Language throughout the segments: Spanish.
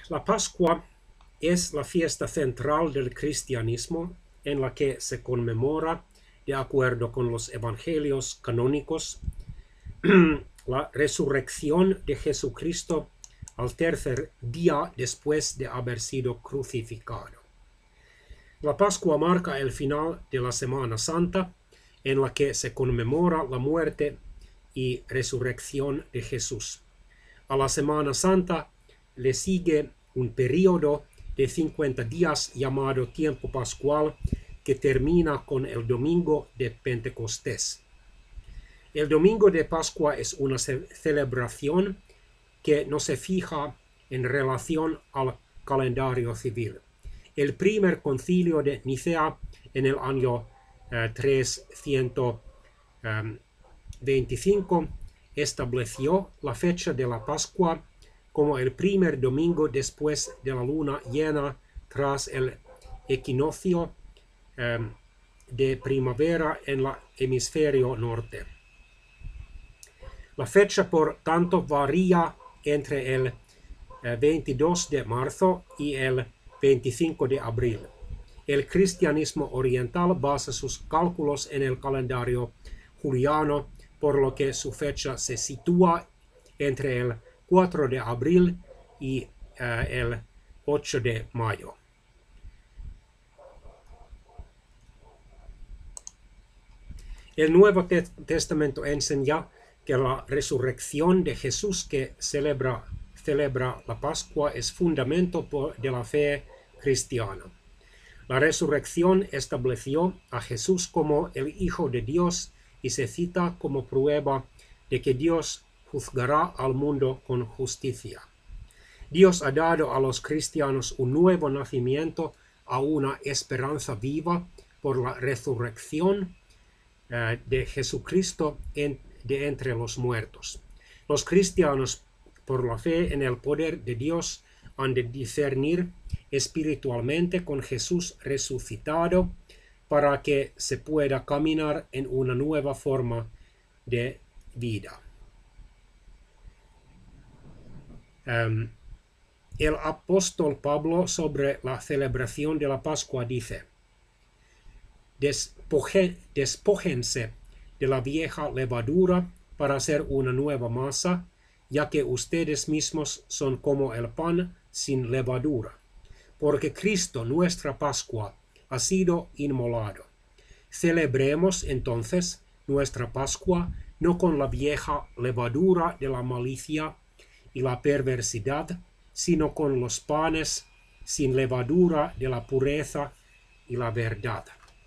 La Pascua es la fiesta central del cristianismo en la que se conmemora, de acuerdo con los evangelios canónicos, la resurrección de Jesucristo al tercer día después de haber sido crucificado. La Pascua marca el final de la Semana Santa, en la que se conmemora la muerte y resurrección de Jesús. A la Semana Santa le sigue un periodo de 50 días llamado tiempo pascual, que termina con el domingo de Pentecostés. El domingo de Pascua es una celebración que no se fija en relación al calendario civil. El primer concilio de Nicea en el año 325 estableció la fecha de la Pascua como el primer domingo después de la luna llena tras el equinoccio de primavera en el hemisferio norte. La fecha, por tanto, varía entre el 22 de marzo y el 25 de abril. El cristianismo oriental basa sus cálculos en el calendario juliano, por lo que su fecha se sitúa entre el 4 de abril y el 8 de mayo. El Nuevo Testamento enseña que la resurrección de Jesús que celebra la Pascua es fundamento de la fe cristiana. La resurrección estableció a Jesús como el Hijo de Dios y se cita como prueba de que Dios juzgará al mundo con justicia. Dios ha dado a los cristianos un nuevo nacimiento, a una esperanza viva por la resurrección de Jesucristo de entre los muertos. Los cristianos, por la fe en el poder de Dios, han de discernir espiritualmente con Jesús resucitado para que se pueda caminar en una nueva forma de vida. El apóstol Pablo sobre la celebración de la Pascua dice: despójense de la vieja levadura para hacer una nueva masa, ya que ustedes mismos son como el pan sin levadura, porque Cristo, nuestra Pascua, ha sido inmolado. Celebremos entonces nuestra Pascua no con la vieja levadura de la malicia y la perversidad, sino con los panes sin levadura de la pureza y la verdad.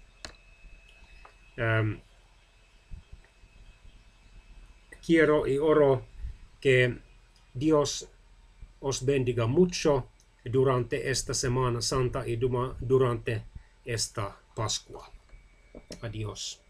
Quiero y oro que Dios os bendiga mucho durante esta Semana Santa y durante esta Pascua. Adiós.